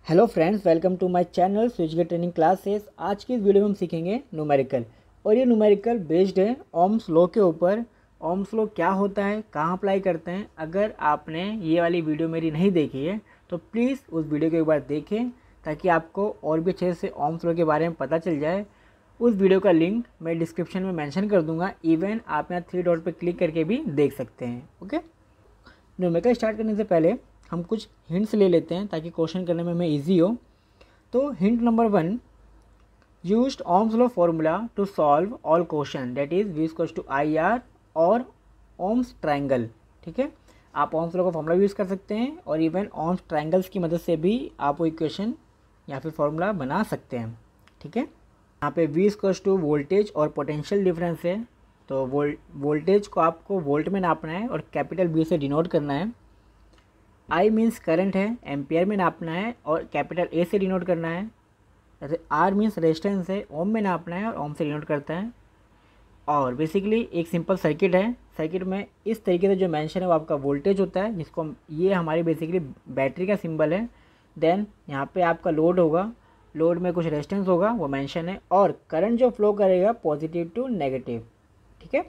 Hello friends, welcome to my channel Switchgate training classes. आज की इस वीडियो में हम सीखेंगे न्यूमेरिकल, और ये न्यूमेरिकल बेस्ड है ओम्स लॉ के ऊपर। ओम्स लॉ क्या होता है, कहाँ अप्लाई करते हैं। अगर आपने ये वाली वीडियो मेरी नहीं देखी है तो प्लीज़ उस वीडियो को एक बार देखें, ताकि आपको और भी अच्छे से ओम्स लॉ के बारे में पता चल जाए। उस वीडियो का लिंक मैं डिस्क्रिप्शन में मेंशन कर दूंगा। इवन आप यहाँ 3 डॉट पर क्लिक करके भी देख सकते हैं। ओके, न्यूमेरिकल स्टार्ट करने से पहले हम कुछ हिंट्स ले लेते हैं ताकि क्वेश्चन करने में हमें ईजी हो। तो hint number 1, used Ohm's law formula to solve all question, that is V equals to IR और ओम्स ट्रायंगल। ठीक है, आप ओम्स लॉ का फॉर्मूला यूज़ कर सकते हैं और इवन ओम्स ट्रायंगल्स की मदद से भी आप वो इक्वेशन या फिर फॉर्मूला बना सकते हैं। ठीक है, यहाँ पे V इक्वल्स टू वोल्टेज और पोटेंशियल डिफरेंस है। तो वोल्टेज को आपको वोल्ट में नापना है और कैपिटल B से डिनोट करना है। I मीन्स करंट है, एम्पियर में नापना है और कैपिटल A से डिनोट करना है। R मीन्स रेजिस्टेंस है, ओम में नापना है और ओम से डिनोट करता है। और बेसिकली एक सिंपल सर्किट है। सर्किट में इस तरीके से जो मेंशन है वो आपका वोल्टेज होता है, जिसको ये हमारी बेसिकली बैटरी का सिंबल है। देन यहाँ पे आपका लोड होगा, लोड में कुछ रेजिस्टेंस होगा, वो मेंशन है। और करंट जो फ्लो करेगा पॉजिटिव टू नेगेटिव। ठीक है,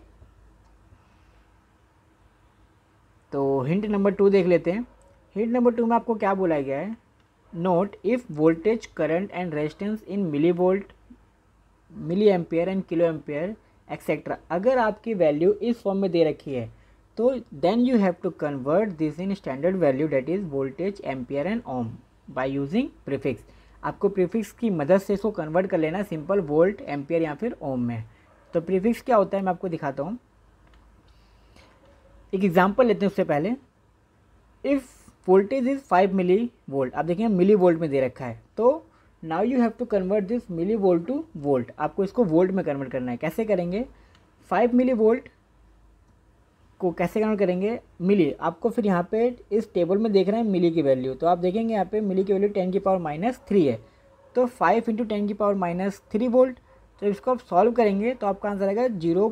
तो हिंट नंबर 2 देख लेते हैं। हिंट नंबर 2 में आपको क्या बोला गया है, note if voltage current and resistance in milli volt, milli ampere and kilo ampere etcetera. अगर आपकी वैल्यू इस फॉर्म में दे रखी है तो then you have to convert this in standard value, that is voltage, ampere and ohm by using prefix. आपको prefix की मदद से इसको कन्वर्ट कर लेना, सिंपल वोल्ट, एम्पियर या फिर ओम में। तो प्रीफिक्स क्या होता है मैं आपको दिखाता हूँ। एक एग्जाम्पल लेते हैं उससे पहले। If voltage is 5 milli volt, आप देखेंगे मिली वोल्ट में दे रखा है, तो now you have to convert this milli volt to volt. आपको इसको वोल्ट में कन्वर्ट करना है। कैसे करेंगे, 5 मिली वोल्ट को कैसे कन्वर्ट करेंगे मिली। आपको फिर यहाँ पे इस टेबल में देख रहे हैं मिली की वैल्यू, तो आप देखेंगे यहाँ पे मिली की वैल्यू 10⁻³ है। तो 5 × 10⁻³ वोल्ट। तो इसको आप सॉल्व करेंगे तो आपका आंसर आएगा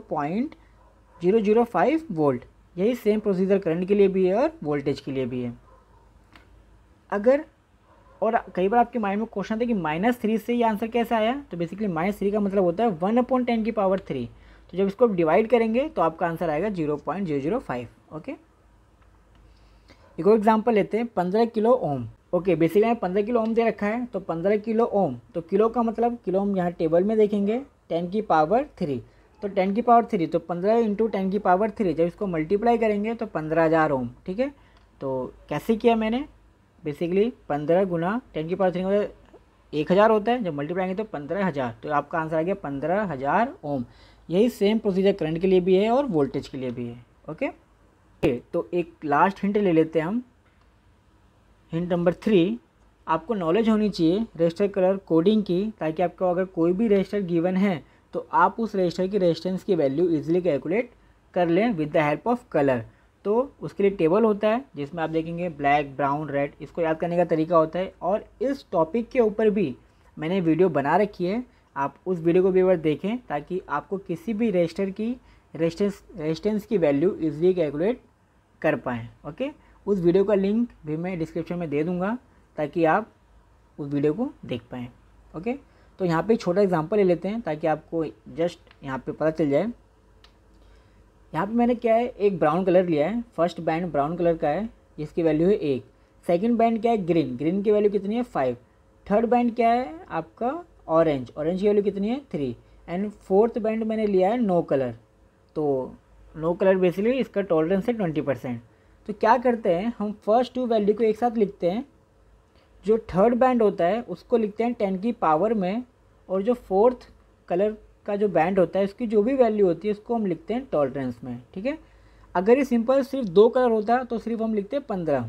0.005 वोल्ट। यही सेम प्रोसीजर करंट के लिए भी है और वोल्टेज के लिए भी है। अगर और कई बार आपके माइंड में क्वेश्चन था कि -3 से ये आंसर कैसे आया, तो बेसिकली -3 का मतलब होता है 1/10⁻³। तो जब इसको डिवाइड करेंगे तो आपका आंसर आएगा 0.005। ओके, एक और एग्जांपल लेते हैं, 15 kilo ohm. Okay, basically 15 kilo ohm दे रखा है, तो 15 किलो ओम, तो किलो का मतलब किलो हम यहाँ टेबल में देखेंगे 10⁻3। तो 10⁻3 तो 15 × 10⁻3, जब इसको मल्टीप्लाई करेंगे तो 15,000 ओम। ठीक है, तो कैसे किया मैंने, बेसिकली 15 × 10⁻3 मतलब 1000 होता है, जब मल्टीप्लाई करेंगे तो 15,000, तो आपका आंसर आ गया 15,000 ओम। यही सेम प्रोसीजर करंट के लिए भी है और वोल्टेज के लिए भी है। ओके, तो एक लास्ट हिंट ले लेते हैं हम। हिंट नंबर 3, आपको नॉलेज होनी चाहिए रजिस्टर कलर कोडिंग की, ताकि आपको अगर कोई भी रजिस्टर गिवन है तो आप उस रजिस्टर की रेजिस्टेंस की वैल्यू इजीली कैलकुलेट कर लें with the help of colour. तो उसके लिए टेबल होता है जिसमें आप देखेंगे ब्लैक, ब्राउन, रेड। इसको याद करने का तरीका होता है, और इस टॉपिक के ऊपर भी मैंने वीडियो बना रखी है। आप उस वीडियो को भी एक बार देखें ताकि आपको किसी भी रजिस्टर की रेजिस्टेंस की वैल्यू इजीली कैलकुलेट कर पाएँ। ओके, उस वीडियो का लिंक भी मैं डिस्क्रिप्शन में दे दूँगा ताकि आप उस वीडियो को देख पाएँ। ओके, तो यहाँ पे एक छोटा एग्जांपल ले लेते हैं ताकि आपको जस्ट यहाँ पे पता चल जाए। यहाँ पे मैंने क्या है, एक ब्राउन कलर लिया है। फर्स्ट बैंड ब्राउन कलर का है जिसकी वैल्यू है 1। सेकंड बैंड क्या है, ग्रीन, ग्रीन की वैल्यू कितनी है 5। थर्ड बैंड क्या है आपका ऑरेंज, ऑरेंज की वैल्यू कितनी है 3। एंड फोर्थ बैंड मैंने लिया है नो कलर। तो नो कलर बेसिकली इसका टॉलरेंस है 20%। तो क्या करते हैं, हम फर्स्ट 2 वैल्यू को एक साथ लिखते हैं। जो थर्ड बैंड होता है उसको लिखते हैं 10 की पावर में, और जो फोर्थ कलर का जो बैंड होता है उसकी जो भी वैल्यू होती है उसको हम लिखते हैं टॉलरेंस में। ठीक है, अगर ये सिंपल सिर्फ 2 कलर होता तो सिर्फ हम लिखते हैं 15।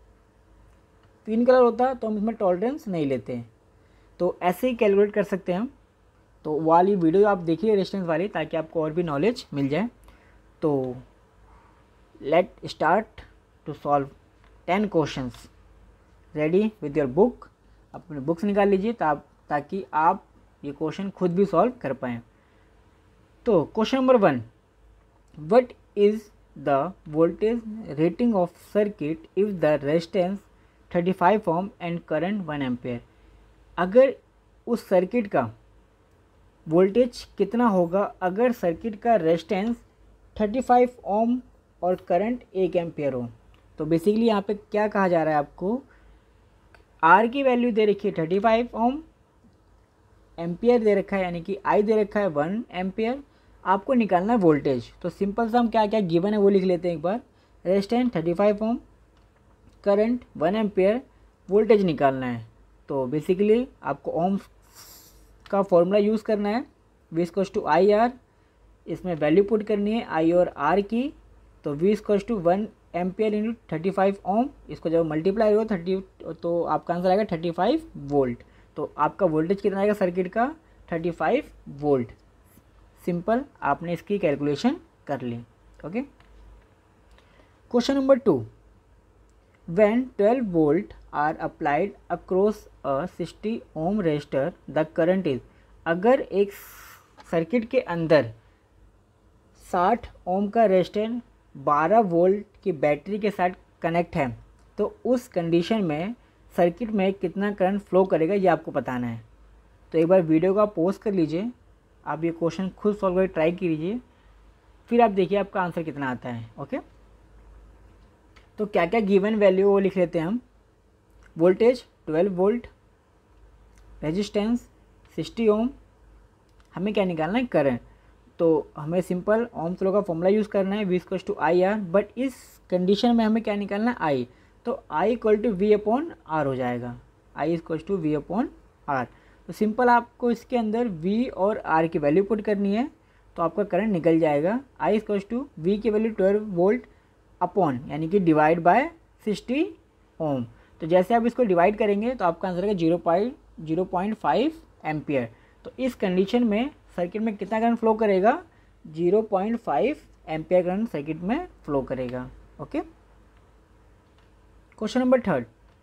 3 कलर होता तो हम इसमें टॉलरेंस नहीं लेते। तो ऐसे ही कैलकुलेट कर सकते हैं हम। तो वाली वीडियो आप देखिए रेजिस्टेंस वाली, ताकि आपको और भी नॉलेज मिल जाए। तो let start to solve 10 questions. Ready with your book, अपने बुक्स निकाल लीजिए ताकि आप ये क्वेश्चन खुद भी सॉल्व कर पाएँ। तो question number 1, what is the voltage rating of circuit if the resistance 35 ohm and current 1 ampere. अगर उस सर्किट का वोल्टेज कितना होगा अगर सर्किट का रेजिस्टेंस 35 ओम और करंट 1 एम्पेयर हो। तो बेसिकली यहाँ पे क्या कहा जा रहा है आपको, आर की वैल्यू दे रखी है 35 ओम, एम्पियर दे रखा है यानी कि आई दे रखा है 1 एम्पियर, आपको निकालना है वोल्टेज। तो सिंपल सा हम क्या क्या गिवन है वो लिख लेते हैं एक बार। Resistance 35 ohm, current 1 ampere, voltage निकालना है। तो बेसिकली आपको ओम्स का फॉर्मूला यूज़ करना है, V = IR, इसमें वैल्यू पुट करनी है आई और आर की। तो V = 1 एम्पियर इंटू 35 ओम, इसको जब मल्टीप्लाई हो 30 तो आपका आंसर आएगा 35 वोल्ट। तो आपका वोल्टेज कितना आएगा सर्किट का 35 वोल्ट। सिंपल, आपने इसकी कैलकुलेशन कर ली। Okay, question number 2, when 12 volt are applied across a 60 ohm resistor the current is। अगर एक सर्किट के अंदर 60 ओम का रेजिस्टेंस 12 वोल्ट की बैटरी के साथ कनेक्ट है तो उस कंडीशन में सर्किट में कितना करंट फ्लो करेगा ये आपको बताना है। तो एक बार वीडियो को आप पॉज कर लीजिए, आप ये क्वेश्चन खुद सॉल्व करके ट्राई कीजिए, फिर आप देखिए आपका आंसर कितना आता है। ओके, तो क्या क्या गिवन वैल्यू वो लिख लेते हैं हम। वोल्टेज 12 वोल्ट, रेजिस्टेंस 60 ओम, हमें क्या निकालना है करंट। तो हमें सिंपल ओम्स लॉ का फॉर्मूला यूज़ करना है V = IR, बट इस कंडीशन में हमें क्या निकालना है I। तो I = V/R हो जाएगा, I = V/R। तो सिंपल आपको इसके अंदर V और R की वैल्यू पुट करनी है तो आपका करंट निकल जाएगा। I = V की वैल्यू 12 वोल्ट अपॉन यानी कि डिवाइड बाय 60 ओम। तो जैसे आप इसको डिवाइड करेंगे तो आपका आंसर आएगा 0.5 एम्पियर। तो इस कंडीशन में सर्किट में कितना करंट फ्लो करेगा, 0.5 एम्पियर करंट सर्किट में फ्लो करेगा। Okay, question number 3,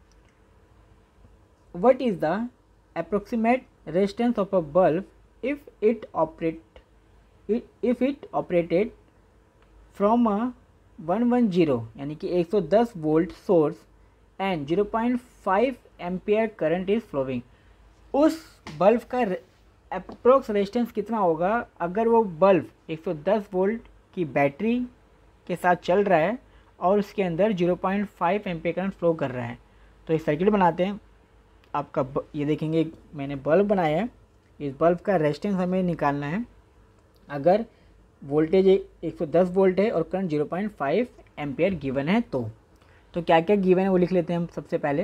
what is the approximate resistance of a bulb if it operated from a 110 यानी कि 110 volt source and 0.5 ampere current is flowing. उस bulb का approx resistance कितना होगा अगर वो बल्ब 110 वोल्ट की बैटरी के साथ चल रहा है और उसके अंदर 0.5 एम्पियर करंट फ्लो कर रहा है। तो एक सर्किट बनाते हैं आपका, ये देखेंगे मैंने बल्ब बनाया है, इस बल्ब का रेजिस्टेंस हमें निकालना है। अगर वोल्टेज 110 वोल्ट है और करंट 0.5 एम्पियर गिवन है तो क्या क्या गिवन है वो लिख लेते हैं हम। सबसे पहले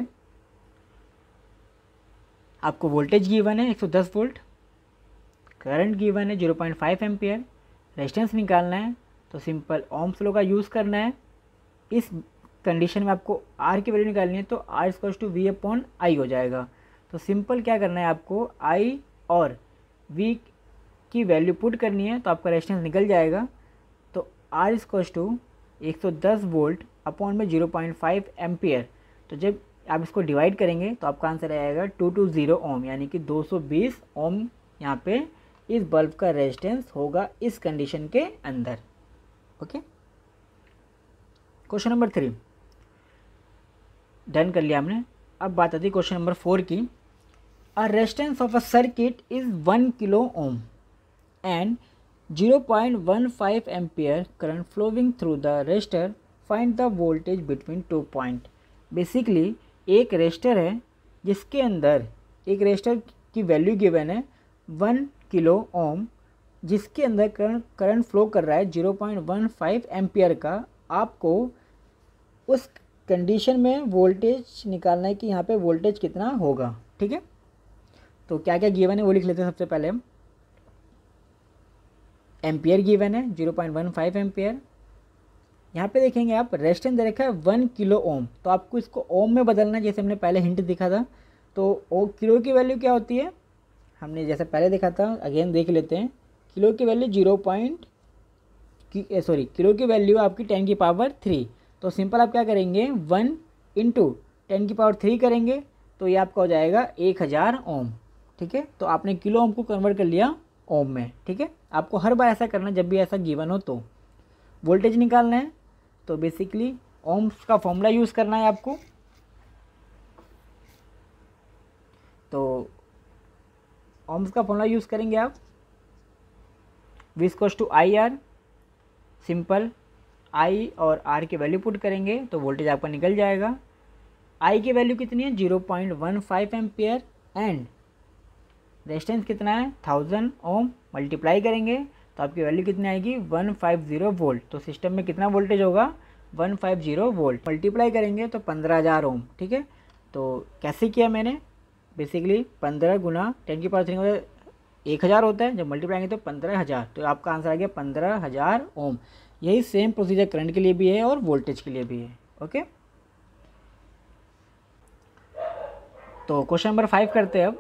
आपको वोल्टेज गिवन है 110 वोल्ट, करंट गिवन है 0.5 एम्पियर, रेजिस्टेंस निकालना है। तो सिंपल ओम्स लॉ का यूज़ करना है। इस कंडीशन में आपको R की वैल्यू निकालनी है तो R = V/I हो जाएगा। तो सिंपल क्या करना है आपको I और V की वैल्यू पुट करनी है तो आपका रेजिस्टेंस निकल जाएगा। तो R = 110 वोल्ट अपॉन में 0.5 एम्पियर। तो जब आप इसको डिवाइड करेंगे तो आपका आंसर आएगा 220 ओम यानी कि 220 ओम यहाँ पे इस बल्ब का रेजिस्टेंस होगा इस कंडीशन के अंदर। ओके, क्वेश्चन नंबर 3 डन कर लिया हमने। अब बात आती है क्वेश्चन नंबर 4 की। A resistance of a circuit is 1 kilo ohm and 0.15 ampere current flowing through the resistor, find the voltage between 2 point। Basically एक रेजिस्टर है जिसके अंदर एक रेजिस्टर की वैल्यू गिवन है 1 किलो ओम, जिसके अंदर करंट फ्लो कर रहा है 0.15 एम्पियर का। आपको उस कंडीशन में वोल्टेज निकालना है कि यहाँ पे वोल्टेज कितना होगा। ठीक है, तो क्या क्या गिवन है वो लिख लेते हैं। सबसे पहले हम एम्पियर गिवन है 0.15 एम्पियर। यहाँ पे देखेंगे आप रेजिस्टेंस दे रखा है 1 किलो ओम, तो आपको इसको ओम में बदलना है जैसे हमने पहले हिंट दिखा था। तो किलो की वैल्यू क्या होती है, हमने जैसे पहले देखा था, अगेन देख लेते हैं। किलो की वैल्यू किलो की वैल्यू आपकी 10⁻3। तो सिंपल आप क्या करेंगे 1 × 10⁻3 करेंगे तो ये आपका हो जाएगा 1000 ओम। ठीक है, तो आपने किलो ओम को कन्वर्ट कर लिया ओम में। ठीक है, आपको हर बार ऐसा करना जब भी ऐसा गिवन हो। तो वोल्टेज निकालना है तो बेसिकली ओम्स का फॉर्मूला यूज़ करना है आपको। तो ओम्स का फॉर्मूला यूज़ करेंगे आप, V equals to I R, simple I और R की वैल्यू पुट करेंगे तो वोल्टेज आपका निकल जाएगा। I की वैल्यू कितनी है 0.15 एम्पियर एंड रेजिस्टेंस कितना है 1000 ओम, मल्टीप्लाई करेंगे तो आपकी वैल्यू कितनी आएगी 150 वोल्ट। तो सिस्टम में कितना वोल्टेज होगा 150 वोल्ट, मल्टीप्लाई करेंगे तो 15000 ओम। ठीक है, तो कैसे किया मैंने, बेसिकली 15 गुना 10⁻³ 1000 होता है, जब मल्टीप्लाई करेंगे तो 15000, तो आपका आंसर आ गया 15000 ओम। यही सेम प्रोसीजर करंट के लिए भी है और वोल्टेज के लिए भी है। ओके, तो क्वेश्चन नंबर 5 करते हैं अब।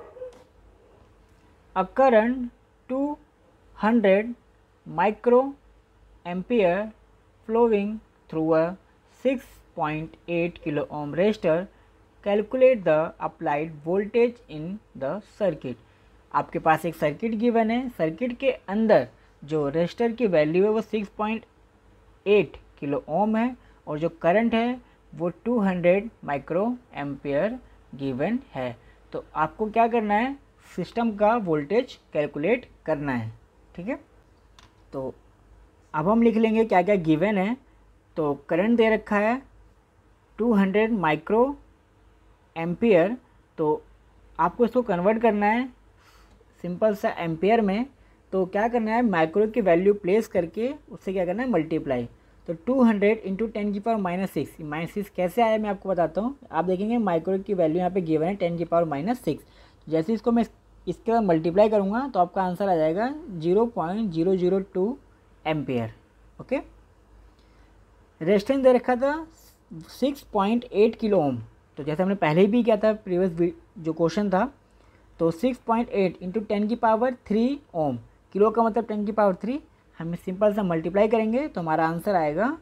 A current 200 micro ampere flowing through a 6.8 kilo ohm resistor, calculate the applied voltage in the circuit. आपके पास एक सर्किट गिवन है, सर्किट के अंदर जो रेजिस्टर की वैल्यू है वो 6.8 किलो ओम है और जो करंट है वो 200 माइक्रो एम्पियर गिवन है। तो आपको क्या करना है, सिस्टम का वोल्टेज कैलकुलेट करना है। ठीक है, तो अब हम लिख लेंगे क्या क्या गिवन है। तो करंट दे रखा है 200 माइक्रो एम्पियर, तो आपको इसको कन्वर्ट करना है सिंपल सा एम्पियर में। तो क्या करना है, माइक्रो की वैल्यू प्लेस करके उससे क्या करना है मल्टीप्लाई। तो 200 इंटू 10⁻⁻6, -6 कैसे आया मैं आपको बताता हूँ। आप देखेंगे माइक्रो की वैल्यू यहाँ पे गिवन है 10⁻⁻6, जैसे इसको मैं इसके बाद मल्टीप्लाई करूँगा तो आपका आंसर आ जाएगा 0.002 एम्पियर। ओके, रेजिस्टेंस दे रखा था 6.8 किलो ओम, तो जैसे हमने पहले भी किया था प्रीवियस जो क्वेश्चन था, तो 6.8 इंटू 10⁻³ ओम, किलो का मतलब 10⁻³, हम सिंपल सा मल्टीप्लाई करेंगे तो हमारा आंसर आएगा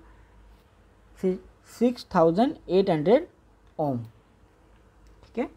6800 ओम। ठीक है,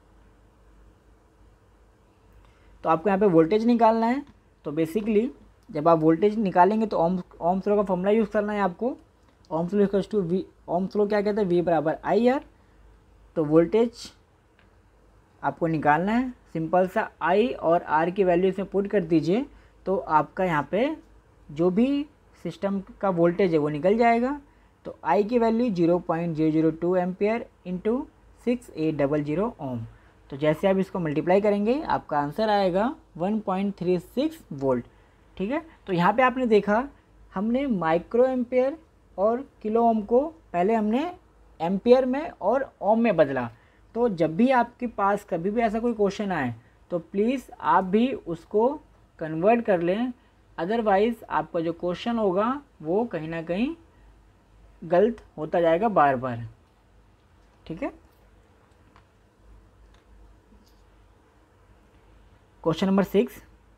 तो आपको यहाँ पे वोल्टेज निकालना है। तो बेसिकली जब आप वोल्टेज निकालेंगे तो ओम्स लॉ का फॉर्मूला यूज़ करना है आपको। Ohm's law equals to V, Ohm's law क्या कहता है V बराबर IR। तो वोल्टेज आपको निकालना है, सिंपल सा I और R की वैल्यू इसमें पुट कर दीजिए तो आपका यहाँ पे जो भी सिस्टम का वोल्टेज है वो निकल जाएगा। तो I की वैल्यू 0.002 एम्पियर इंटू 6800 ओम। तो जैसे आप इसको मल्टीप्लाई करेंगे आपका आंसर आएगा 1.36 वोल्ट। ठीक है, तो यहाँ पे आपने देखा हमने माइक्रो एम्पियर और किलो ओम को पहले हमने एम्पियर में और ओम में बदला। तो जब भी आपके पास कभी भी ऐसा कोई क्वेश्चन आए तो प्लीज़ आप भी उसको कन्वर्ट कर लें, अदरवाइज़ आपका जो क्वेश्चन होगा वो कहीं ना कहीं गलत होता जाएगा बार बार। ठीक है, question number 6,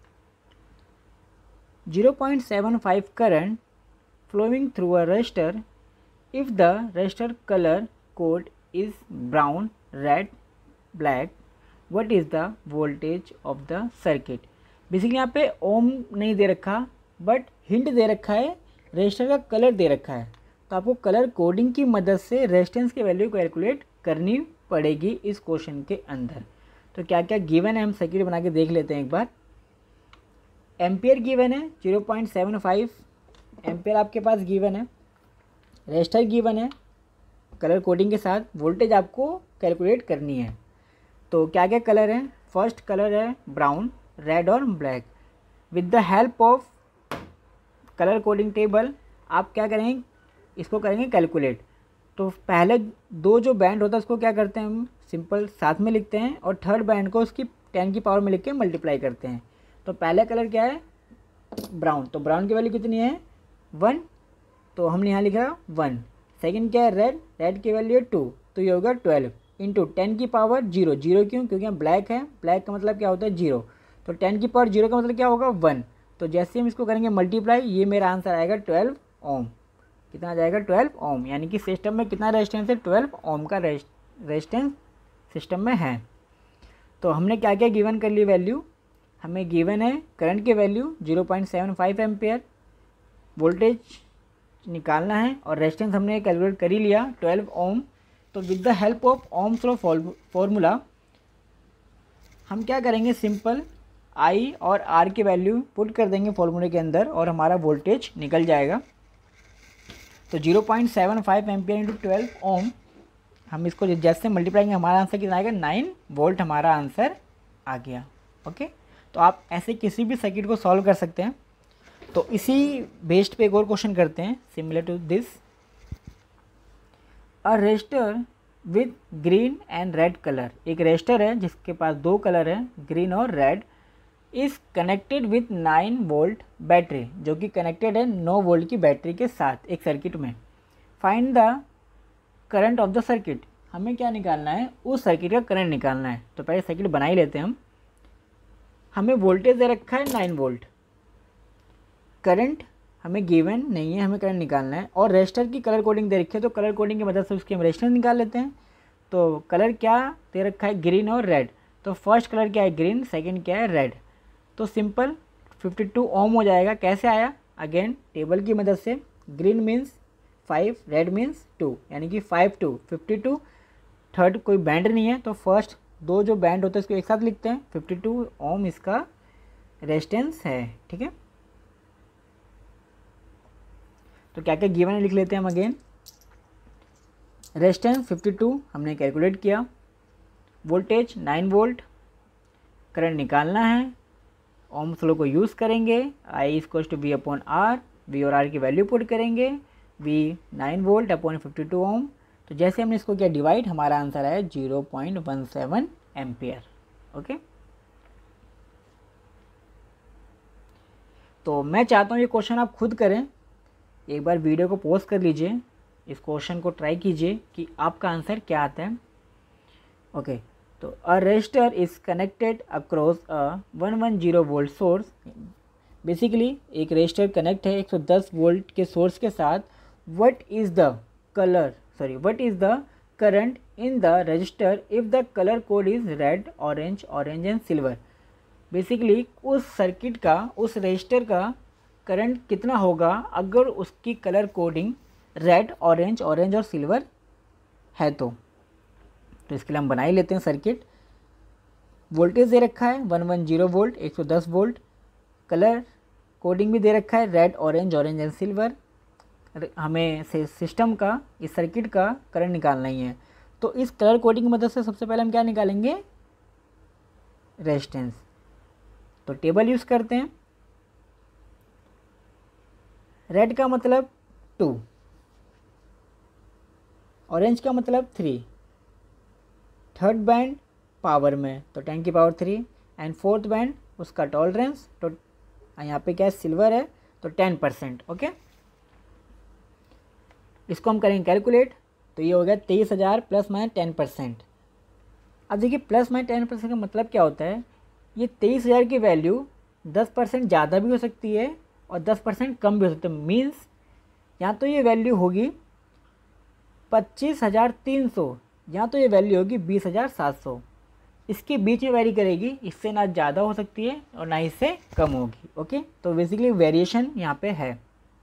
0.75 current flowing through a resistor. If the resistor color code is brown, red, black, what is the voltage of the circuit? Basically यहाँ पे ओम नहीं दे रखा बट हिंट दे रखा है, रेजिस्टर का कलर दे रखा है। तो आपको कलर कोडिंग की मदद से रेजिस्टेंस की वैल्यू कैलकुलेट करनी पड़ेगी इस क्वेश्चन के अंदर। तो क्या क्या गिवन है हम सर्किट बना के देख लेते हैं एक बार। एम्पियर गिवन है 0.75 एम्पियर आपके पास गिवन है, रेजिस्टर गिवन है कलर कोडिंग के साथ, वोल्टेज आपको कैलकुलेट करनी है। तो क्या क्या कलर है, फर्स्ट कलर है ब्राउन, रेड और black. With the help of colour coding table आप क्या करेंगे, इसको करेंगे कैलकुलेट। तो पहले दो जो बैंड होता है उसको क्या करते हैं हम सिंपल साथ में लिखते हैं और थर्ड बैंड को उसकी 10 की पावर में लिख के मल्टीप्लाई करते हैं। तो पहला कलर क्या है ब्राउन, तो ब्राउन की वैल्यू कितनी है 1, तो हमने यहाँ लिखा 1। सेकंड क्या है रेड, रेड की वैल्यू है 2, तो ये होगा 12 इंटू 10 की पावर 0, 0 क्यों, क्योंकि यहाँ ब्लैक है, ब्लैक का मतलब क्या होता है 0, तो 10 की पावर 0 का मतलब क्या होगा 1। तो जैसे हम इसको करेंगे मल्टीप्लाई, ये मेरा आंसर आएगा 12 ओम। कितना आ जाएगा 12 ओम, यानी कि सिस्टम में कितना रेजिस्टेंस है 12 ओम का रेजिस्टेंस सिस्टम में है। तो हमने क्या क्या गिवन कर ली वैल्यू, हमें गिवन है करंट की वैल्यू 0.75 एम्पियर, वोल्टेज निकालना है और रेजिस्टेंस हमने कैलकुलेट कर ही लिया 12 ओम। तो with the help of Ohm's law formula हम क्या करेंगे, सिंपल आई और आर की वैल्यू पुट कर देंगे फॉर्मूले के अंदर और हमारा वोल्टेज निकल जाएगा। तो 0.75 एम्पियर इंटू 12 ओम, हम इसको जैसे मल्टीप्लाई करेंगे हमारा आंसर कितना आएगा, 9 वोल्ट हमारा आंसर आ गया। ओके, तो आप ऐसे किसी भी सर्किट को सॉल्व कर सकते हैं। तो इसी बेस्ड पे एक और क्वेश्चन करते हैं similar to this. A resistor with green and red colour, एक रजिस्टर है जिसके पास दो कलर है, ग्रीन और red, is connected with 9 volt battery, जो कि कनेक्टेड है 9 वोल्ट की बैटरी के साथ एक सर्किट में। Find the current of the circuit, हमें क्या निकालना है, उस सर्किट का करंट निकालना है। तो पहले सर्किट बना ही लेते हैं हम। हमें वोल्टेज दे रखा है 9 वोल्ट, करंट हमें गिवन नहीं है, हमें करंट निकालना है। और रजिस्टर की कलर कोडिंग दे रखी है, तो कलर कोडिंग की मदद से उसकी हम रजिस्टर निकाल लेते हैं। तो कलर क्या दे रखा है, ग्रीन और रेड। तो फर्स्ट कलर क्या है, ग्रीन, सेकंड क्या है, रेड। तो सिंपल 52 ओम हो जाएगा। कैसे आया, अगेन टेबल की मदद से, ग्रीन मीन्स 5, रेड मीन्स 2, यानी कि 5 2 52। थर्ड कोई बैंड नहीं है, तो फर्स्ट दो जो बैंड होते हैं इसको एक साथ लिखते हैं। 52 ओम इसका रेजिस्टेंस है। ठीक है, तो क्या क्या गिवन है लिख लेते हैं हम अगेन। रेजिस्टेंस 52 हमने कैलकुलेट किया, वोल्टेज 9 वोल्ट, करंट निकालना है, ओम्स लॉ को यूज़ करेंगे, I equals to V upon R, V और आर की वैल्यू पुट करेंगे, वी 9 वोल्ट अपॉन 52 ओम। तो जैसे हमने इसको किया डिवाइड, हमारा आंसर आया 0.17 एम्पियर। ओके, तो मैं चाहता हूँ ये क्वेश्चन आप खुद करें, एक बार वीडियो को पॉज कर लीजिए, इस क्वेश्चन को ट्राई कीजिए कि आपका आंसर क्या आता है। ओके, तो a resistor is connected across a 110 volt source, basically एक रजिस्टर कनेक्ट है 110 वोल्ट के सोर्स के साथ। What is the current in the resistor if the colour code is red, orange, orange and silver. Basically उस circuit का, उस resistor का current कितना होगा अगर उसकी colour coding red, orange, orange और सिल्वर है। तो इसके लिए हम बना ही लेते हैं सर्किट। वोल्टेज दे रखा है 110 वोल्ट, 110 वोल्ट, कलर कोडिंग भी दे रखा है red, orange, orange and silver. हमें सिस्टम का, इस सर्किट का करंट निकालना ही है। तो इस कलर कोडिंग की मदद से सबसे पहले हम क्या निकालेंगे, रेजिस्टेंस। तो टेबल यूज़ करते हैं। रेड का मतलब 2, ऑरेंज का मतलब 3, थर्ड बैंड पावर में तो 10 की पावर 3, एंड फोर्थ बैंड उसका टॉलरेंस, तो यहाँ पे क्या है, सिल्वर है, तो 10%। ओके, इसको हम करेंगे कैलकुलेट, तो ये हो गया 23,000 प्लस माइनस 10%। अब देखिए प्लस माइनस 10% का मतलब क्या होता है, ये 23,000 की वैल्यू 10% ज़्यादा भी हो सकती है और 10% कम भी हो सकता है। मीन्स यहाँ तो ये वैल्यू होगी 25,300, यहाँ तो ये वैल्यू होगी 20,700। इसके बीच में वेरी करेगी, इससे ना ज़्यादा हो सकती है और ना इससे कम होगी। ओके, तो बेसिकली वेरिएशन यहाँ पे है।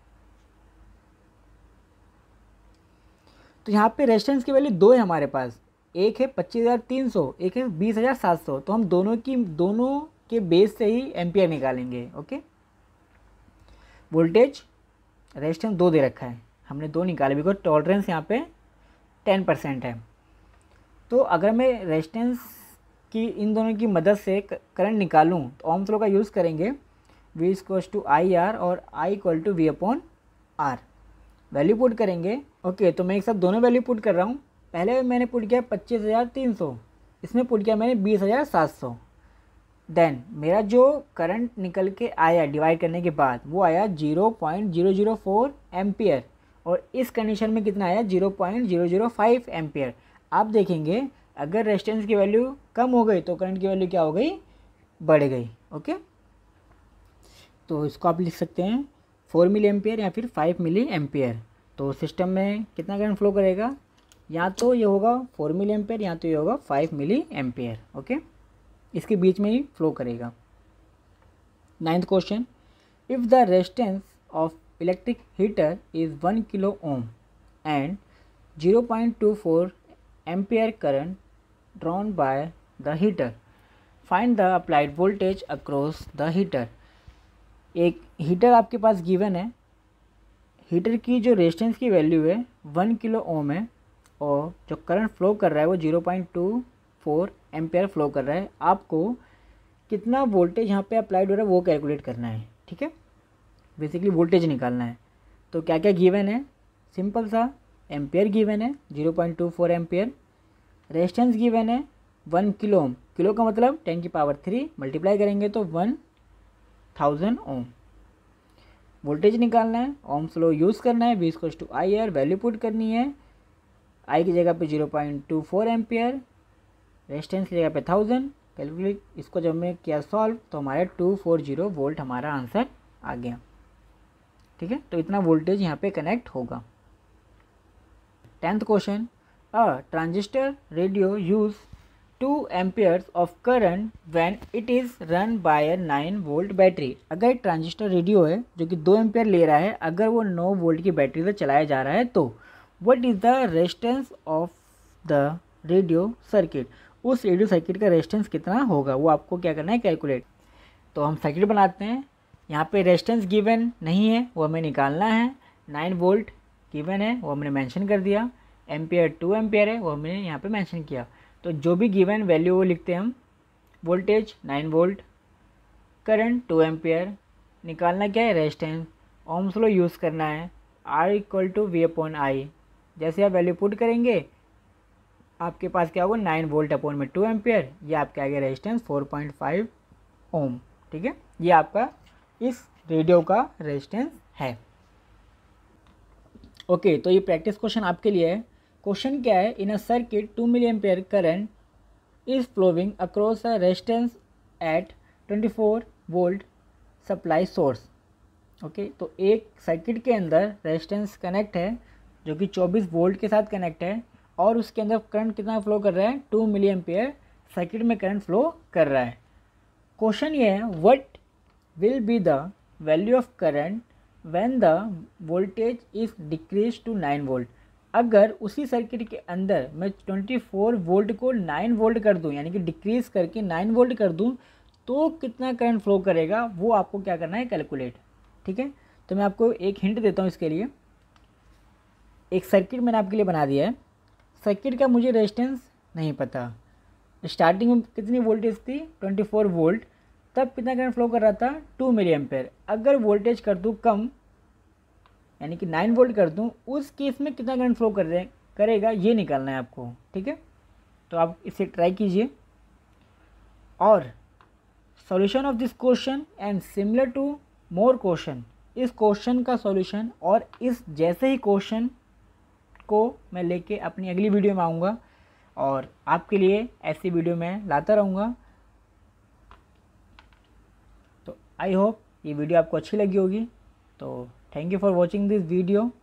तो यहाँ पे रेजिस्टेंस की वैल्यू दो है हमारे पास, एक है 25,300, एक है 20,700। तो हम दोनों के बेस से ही एम्पियर निकालेंगे। ओके, वोल्टेज रेजिस्टेंस दो दे रखा है, हमने दो निकाले बिकॉज टॉलरेंस यहाँ पे 10% है। तो अगर मैं रेजिस्टेंस की इन दोनों की मदद से करंट निकालूं तो ओम्स लॉ का यूज़ करेंगे, V equals to I R और I equal to V upon R, value put करेंगे। ओके, तो मैं एक साथ दोनों वैल्यू पुट कर रहा हूँ। पहले मैंने पुट किया 25,300, इसमें पुट किया मैंने 20,700। देन मेरा जो करंट निकल के आया डिवाइड करने के बाद वो आया 0.004 एम्पियर, और इस कंडीशन में कितना आया 0.005 एम्पियर। आप देखेंगे अगर रेजिस्टेंस की वैल्यू कम हो गई तो करंट की वैल्यू क्या हो गई, बढ़ गई। ओके, तो इसको आप लिख सकते हैं 4 मिली एम्पियर या फिर 5 मिली एम्पियर। तो सिस्टम में कितना करंट फ्लो करेगा, या तो ये होगा 4 मिली एम्पियर या तो ये होगा 5 मिली एम्पियर। ओके, इसके बीच में ही फ्लो करेगा। 9th question, if the resistance of electric heater is 1 kilo ohm and 0.24 ampere current drawn by the heater, find the applied voltage across the heater. एक heater आपके पास गिवन है, heater की जो resistance की वैल्यू है 1 kilo ओम है और जो करंट फ्लो कर रहा है वो 0.24 एम्पेयर फ्लो कर रहा है। आपको कितना वोल्टेज यहाँ पे अप्लाइड हो रहा है वो कैलकुलेट करना है, ठीक है, बेसिकली वोल्टेज निकालना है। तो क्या क्या गिवन है, सिंपल सा एम्पेयर गिवन है 0.24 एम्पेयर, रेजिस्टेंस गिवन है 1 किलो ओम, किलो का मतलब 10⁻³ मल्टीप्लाई करेंगे तो 1000 ओम। वोल्टेज निकालना है, ओम्स लॉ यूज़ करना है, V = IR, वैल्यू पुट करनी है, I की जगह पे 0.24 एम्पियर, रेजिस्टेंस की जगह पे 1000, कैलकुलेट। इसको जब मैं किया सॉल्व तो हमारे 240 वोल्ट हमारा आंसर आ गया, ठीक है। तो इतना वोल्टेज यहाँ पे कनेक्ट होगा। 10th question, a transistor radio use 2 amperes of current when it is run by a 9 volt battery. अगर ट्रांजिस्टर रेडियो है जो कि 2 एम्पियर ले रहा है, अगर वो 9 वोल्ट की बैटरी से चलाया जा रहा है, तो what is the resistance of the radio circuit. उस रेडियो सर्किट का रेजिस्टेंस कितना होगा वो आपको क्या करना है, कैलकुलेट। तो हम सर्किट बनाते हैं। यहाँ पे रेजिस्टेंस गिवन नहीं है, वो हमें निकालना है। 9 वोल्ट गिवन है, वो हमने मेंशन कर दिया। एम्पियर 2 एम्पियर है, वो हमने यहाँ पे मेंशन किया। तो जो भी गिवन वैल्यू वो लिखते हैं हम। वोल्टेज 9 वोल्ट, करंट 2 एम्पियर, निकालना क्या है, रेजिस्टेंस। ओम्स लॉ यूज़ करना है, R = V/I। जैसे आप वैल्यू पुट करेंगे आपके पास क्या होगा, 9 वोल्ट अपॉन में 2 एम्पियर, ये आपके आगे रेजिस्टेंस 4.5 ओम, ठीक है। ये आपका इस रेडियो का रेजिस्टेंस है। ओके, तो ये प्रैक्टिस क्वेश्चन आपके लिए है। क्वेश्चन क्या है, in a circuit 2 milli ampere current is flowing across a resistance at 24 volt supply source. Okay, तो एक सर्किट के अंदर रेजिस्टेंस कनेक्ट है जो कि 24 वोल्ट के साथ कनेक्ट है और उसके अंदर करंट कितना फ्लो कर रहा है, 2 मिली एम्पियर सर्किट में करंट फ्लो कर रहा है। क्वेश्चन ये है, what will be the value of current when the voltage is decrease to 9 volt. अगर उसी सर्किट के अंदर मैं 24 वोल्ट को 9 वोल्ट कर दूं, यानी कि डिक्रीज करके 9 वोल्ट कर दूं, तो कितना करंट फ्लो करेगा वो आपको क्या करना है, कैलकुलेट, ठीक है। तो मैं आपको एक हिंट देता हूँ इसके लिए। एक सर्किट मैंने आपके लिए बना दिया है, सर्किट का मुझे रेजिस्टेंस नहीं पता। स्टार्टिंग में कितनी वोल्टेज थी, 24 वोल्ट, तब कितना करंट फ्लो कर रहा था, 2 मिली एम्पेयर। अगर वोल्टेज कर दूँ कम, यानी कि 9 वोल्ट कर दूँ, उस केस में कितना करंट फ्लो करेगा ये निकालना है आपको, ठीक है। तो आप इसे ट्राई कीजिए। और solution of this question and similar to more question, इस क्वेश्चन का सॉल्यूशन और इस जैसे ही क्वेश्चन को मैं लेके अपनी अगली वीडियो में आऊँगा और आपके लिए ऐसी वीडियो मैं लाता रहूँगा। तो आई होप ये वीडियो आपको अच्छी लगी होगी। तो thank you for watching this video.